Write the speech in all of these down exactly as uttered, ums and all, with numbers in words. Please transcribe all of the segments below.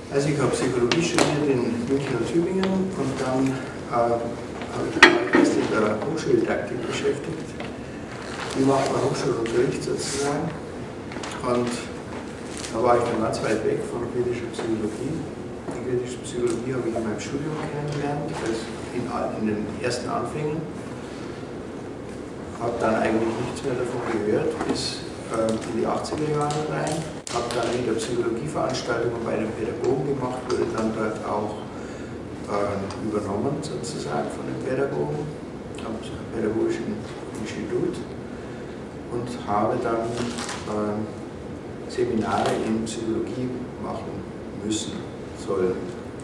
Also ich habe Psychologie studiert in München und Tübingen und dann äh, habe ich mich erst in der Hochschuldidaktik beschäftigt. Wie macht man Hochschulunterricht sozusagen? Und da war ich dann ganz weit weg von kritischer Psychologie. Die kritische Psychologie habe ich in meinem Studium kennengelernt, also in, in den ersten Anfängen. Habe dann eigentlich nichts mehr davon gehört, bis äh, in die achtziger Jahre rein. Habe dann wieder Psychologieveranstaltungen bei den Pädagogen gemacht, wurde dann dort auch äh, übernommen sozusagen von den Pädagogen am Pädagogischen Institut und habe dann äh, Seminare in Psychologie machen müssen, sollen.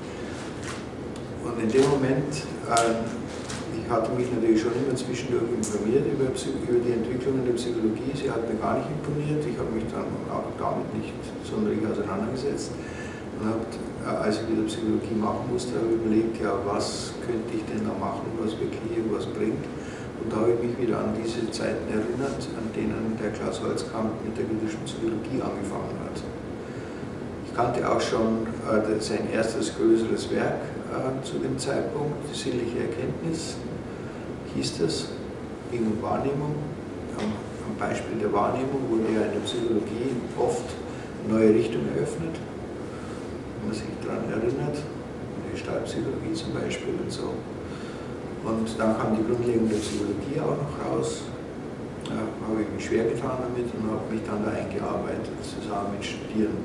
Und in dem Moment, äh, ich hatte mich natürlich schon immer zwischendurch informiert über, über die Entwicklungen der Psychologie, sie hat mir gar nicht imponiert, ich habe mich dann auch damit nicht sonderlich auseinandergesetzt und habe, als ich wieder Psychologie machen musste, habe ich überlegt, ja, was könnte ich denn da machen, was wirklich irgendwas bringt. Und da habe ich mich wieder an diese Zeiten erinnert, an denen der Klaus Holzkamp mit der kritischen Psychologie angefangen hat. Ich kannte auch schon äh, sein erstes größeres Werk äh, zu dem Zeitpunkt, die sinnliche Erkenntnis, hieß das, ging um Wahrnehmung. Am, am Beispiel der Wahrnehmung wurde ja in der Psychologie oft neue Richtungen eröffnet, wenn man sich daran erinnert, die Gestaltpsychologie zum Beispiel und so. Und dann kam die grundlegende Psychologie auch noch raus. Da habe ich mich schwer getan damit und habe mich dann da eingearbeitet, zusammen mit Studierenden.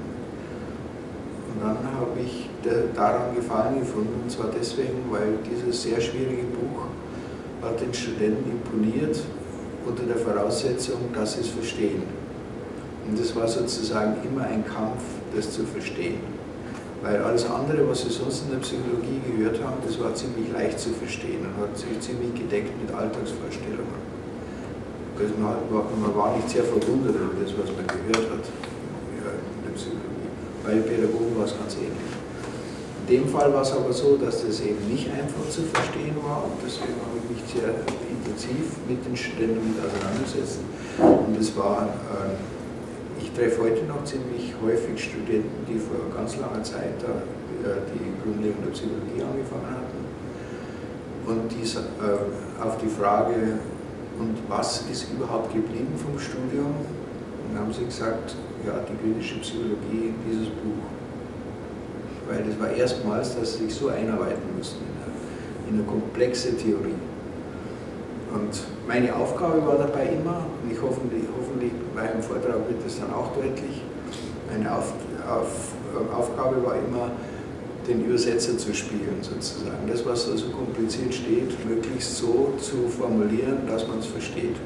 Und dann habe ich daran Gefallen gefunden, und zwar deswegen, weil dieses sehr schwierige Buch hat den Studenten imponiert unter der Voraussetzung, dass sie es verstehen. Und das war sozusagen immer ein Kampf, das zu verstehen. Weil alles andere, was sie sonst in der Psychologie gehört haben, das war ziemlich leicht zu verstehen und hat sich ziemlich gedeckt mit Alltagsvorstellungen. Also man, man war nicht sehr verwundert über das, was man gehört hat in der Psychologie. Bei Pädagogen war es ganz ähnlich. In dem Fall war es aber so, dass das eben nicht einfach zu verstehen war und deswegen habe ich mich sehr intensiv mit den Studenten mit auseinandergesetzt. Und es war, äh, ich treffe heute noch ziemlich häufig Studenten, die vor ganz langer Zeit da, äh, die grundlegende Psychologie angefangen hatten. Und die, äh, auf die Frage, und was ist überhaupt geblieben vom Studium? Und dann haben sie gesagt, ja, die kritische Psychologie, dieses Buch. Weil das war erstmals, dass sie sich so einarbeiten mussten in eine, in eine komplexe Theorie. Und meine Aufgabe war dabei immer, und ich hoffentlich, hoffentlich bei einem Vortrag wird das dann auch deutlich, meine Auf, auf, Aufgabe war immer, den Übersetzer zu spielen sozusagen. Das, was da so kompliziert steht, möglichst so zu formulieren, dass man es versteht.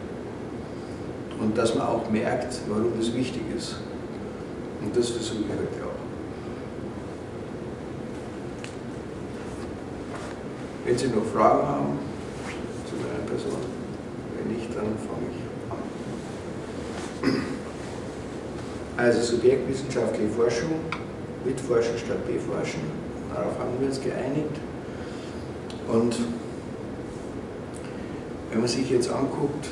Und dass man auch merkt, warum das wichtig ist. Und das versuche ich heute auch. Wenn Sie noch Fragen haben zu meiner Person, wenn nicht, dann fange ich an. Also subjektwissenschaftliche Forschung, mitforschen statt beforschen, darauf haben wir uns geeinigt. Und wenn man sich jetzt anguckt,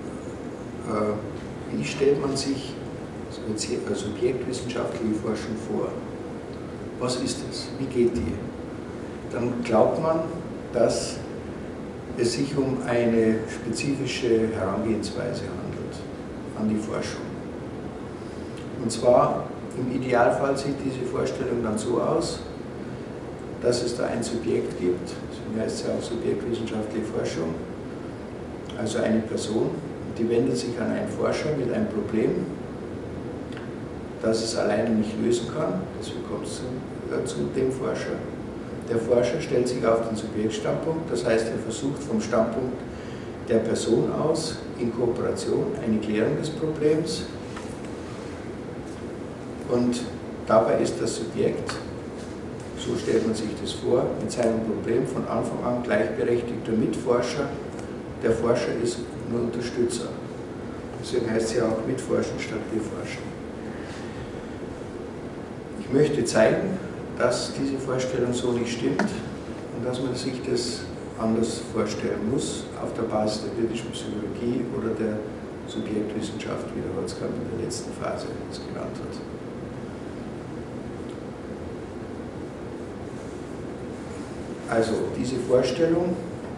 wie stellt man sich subjektwissenschaftliche Forschung vor? Was ist das? Wie geht die? Dann glaubt man, dass es sich um eine spezifische Herangehensweise handelt an die Forschung. Und zwar, im Idealfall sieht diese Vorstellung dann so aus, dass es da ein Subjekt gibt, so heißt es ja auch subjektwissenschaftliche Forschung, also eine Person, die wendet sich an einen Forscher mit einem Problem, das es alleine nicht lösen kann, deswegen kommt es zu, äh, zu dem Forscher. Der Forscher stellt sich auf den Subjektstandpunkt, das heißt, er versucht vom Standpunkt der Person aus in Kooperation eine Klärung des Problems und dabei ist das Subjekt, so stellt man sich das vor, mit seinem Problem von Anfang an gleichberechtigter Mitforscher. Der Forscher ist nur Unterstützer. Deswegen heißt es ja auch mitforschen statt beforschen. Ich möchte zeigen, dass diese Vorstellung so nicht stimmt und dass man sich das anders vorstellen muss, auf der Basis der kritischen Psychologie oder der Subjektwissenschaft, wie der Holzkamp in der letzten Phase es genannt hat. Also diese Vorstellung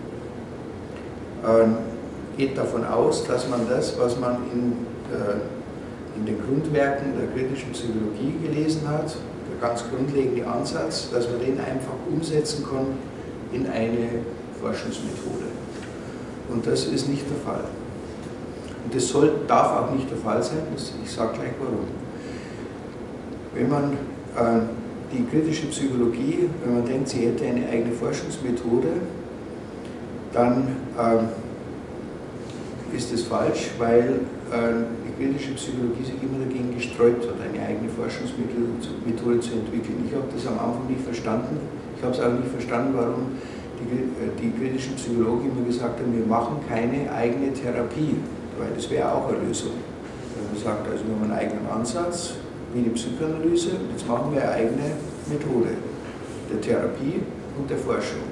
äh, geht davon aus, dass man das, was man in, äh, in den Grundwerken der kritischen Psychologie gelesen hat, der ganz grundlegende Ansatz, dass man den einfach umsetzen kann in eine Forschungsmethode. Und das ist nicht der Fall. Und das soll, darf auch nicht der Fall sein, das, ich sage gleich warum. Wenn man äh, die kritische Psychologie, wenn man denkt, sie hätte eine eigene Forschungsmethode, dann äh, ist das falsch, weil äh, die kritische Psychologie sich immer dagegen gesträubt hat, eine eigene Forschungsmethode zu, Methode zu entwickeln. Ich habe das am Anfang nicht verstanden. Ich habe es auch nicht verstanden, warum die, die kritischen Psychologen immer gesagt haben, wir machen keine eigene Therapie, weil das wäre auch eine Lösung. Wenn man sagt, also wir haben einen eigenen Ansatz, wie die Psychoanalyse, jetzt machen wir eine eigene Methode der Therapie und der Forschung.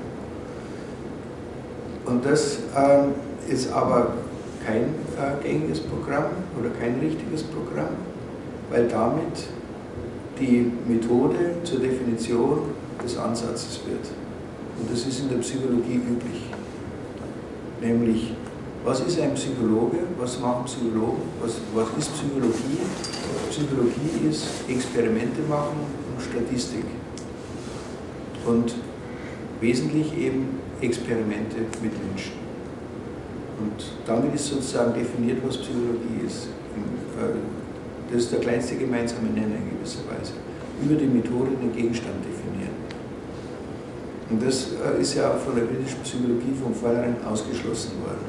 Und das äh, ist aber kein äh, gängiges Programm oder kein richtiges Programm, weil damit die Methode zur Definition des Ansatzes wird. Und das ist in der Psychologie üblich. Nämlich, was ist ein Psychologe? Was machen Psychologen? Was, was ist Psychologie? Psychologie ist Experimente machen und Statistik. Und wesentlich eben Experimente mit Menschen. Und damit ist sozusagen definiert, was Psychologie ist. Das ist der kleinste gemeinsame Nenner in gewisser Weise. Über die Methode den Gegenstand definieren. Und das ist ja von der kritischen Psychologie von vornherein ausgeschlossen worden.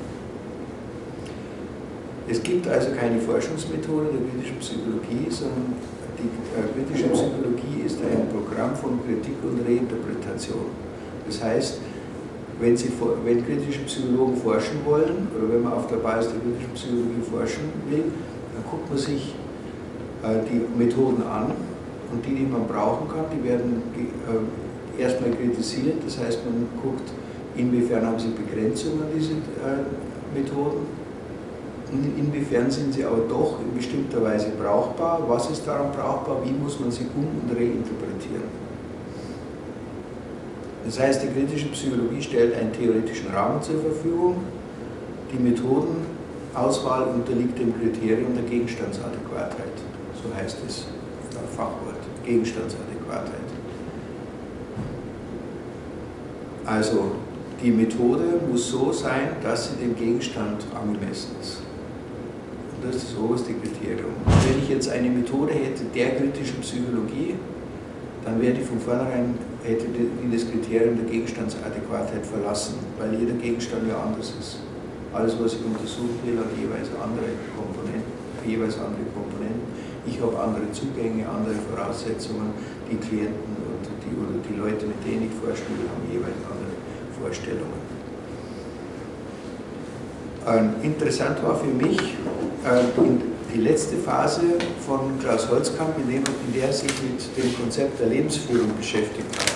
Es gibt also keine Forschungsmethode der kritischen Psychologie, sondern die kritische Psychologie ist ein Programm von Kritik und Reinterpretation. Das heißt, wenn, Sie, wenn kritische Psychologen forschen wollen, oder wenn man auf der Basis der kritischen Psychologie forschen will, dann guckt man sich äh, die Methoden an und die, die man brauchen kann, die werden äh, erstmal kritisiert. Das heißt, man guckt, inwiefern haben sie Begrenzungen an diese äh, Methoden, und inwiefern sind sie aber doch in bestimmter Weise brauchbar, was ist daran brauchbar, wie muss man sie um- und reinterpretieren. Das heißt, die kritische Psychologie stellt einen theoretischen Rahmen zur Verfügung. Die Methodenauswahl unterliegt dem Kriterium der Gegenstandsadäquatheit. So heißt es im Fachwort, Gegenstandsadäquatheit. Also, die Methode muss so sein, dass sie dem Gegenstand angemessen ist. Und das ist das oberste Kriterium. Wenn ich jetzt eine Methode hätte der kritischen Psychologie, dann wäre die von vornherein, hätte die das Kriterium der Gegenstandsadäquatheit verlassen, weil jeder Gegenstand ja anders ist. Alles, was ich untersuchen will, hat jeweils andere Komponenten, jeweils andere Komponenten. Ich habe andere Zugänge, andere Voraussetzungen, die Klienten und die, oder die Leute, mit denen ich forschen will, haben jeweils andere Vorstellungen. Ähm, interessant war für mich äh, in die letzte Phase von Klaus Holzkamp, in, dem, in der er sich mit dem Konzept der Lebensführung beschäftigt hat.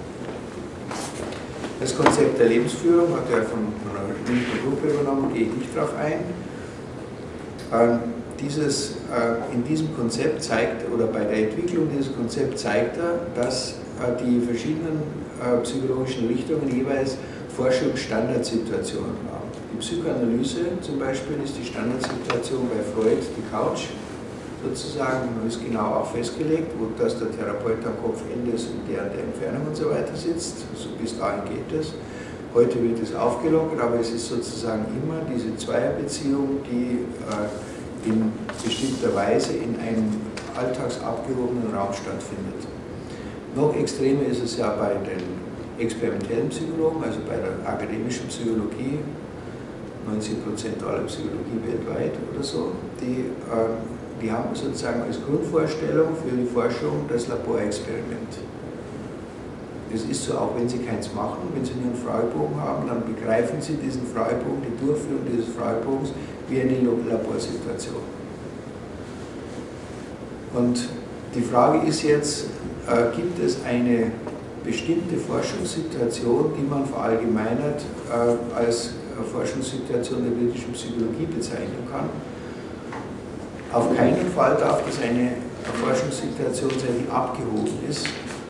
Das Konzept der Lebensführung hat er von, von einer Münchner Gruppe übernommen, gehe ich nicht darauf ein. Ähm, dieses, äh, in diesem Konzept zeigt, oder bei der Entwicklung dieses Konzepts zeigt er, dass äh, die verschiedenen äh, psychologischen Richtungen jeweils Forschungsstandardsituationen haben. Die Psychoanalyse zum Beispiel ist die Standardsituation bei Freud, die Couch sozusagen, man ist genau auch festgelegt, wo dass der Therapeut am Kopfende ist und der an der Entfernung und so weiter sitzt, so bis dahin geht es. Heute wird es aufgelockert, aber es ist sozusagen immer diese Zweierbeziehung, die äh, in bestimmter Weise in einem alltagsabgehobenen Raum stattfindet. Noch extremer ist es ja bei den experimentellen Psychologen, also bei der akademischen Psychologie, neunzig Prozent aller Psychologie weltweit oder so, die, äh, die haben sozusagen als Grundvorstellung für die Forschung das Laborexperiment. Das ist so, auch wenn Sie keins machen, wenn Sie nur einen Fragebogen haben, dann begreifen Sie diesen Fragebogen, die Durchführung dieses Fragebogens, wie eine Laborsituation. Und die Frage ist jetzt, äh, gibt es eine bestimmte Forschungssituation, die man verallgemeinert äh, als Forschungssituation der kritischen Psychologie bezeichnen kann? Auf keinen Fall darf das eine Forschungssituation sein, die abgehoben ist